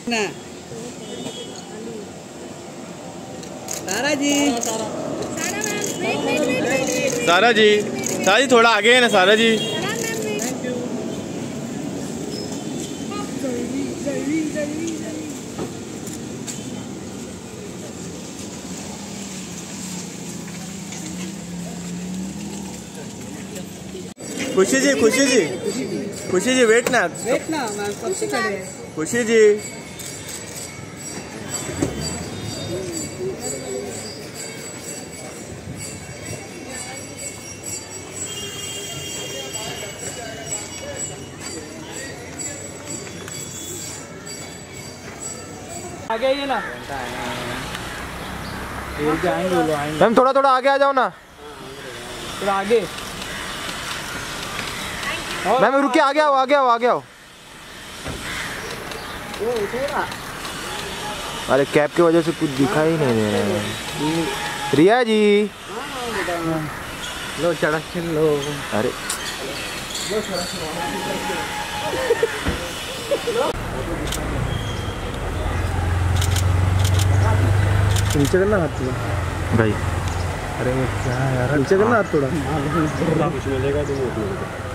ना सारा जी, सारा जी, सारा जी थोड़ा आगे है ना सारा जी। खुशी जी, खुशी जी, खुशी जी वेट ना मैम खुशी करे। खुशी जी आगे आइए ना, मैम थोड़ा थोड़ा आगे आ जाओ ना, थोड़ा आगे। मैम रुकिए, आगे आओ आगे आओ आगे आओ। अरे कैब की वजह से कुछ दिखाई नहीं दे रहा है। रिया जी लो चढ़ा लो। अरे नीचे करना हाथ थोड़ा भाई, अरे वो क्या यार, नीचे करना हाथ थोड़ा। कुछ मिलेगा तो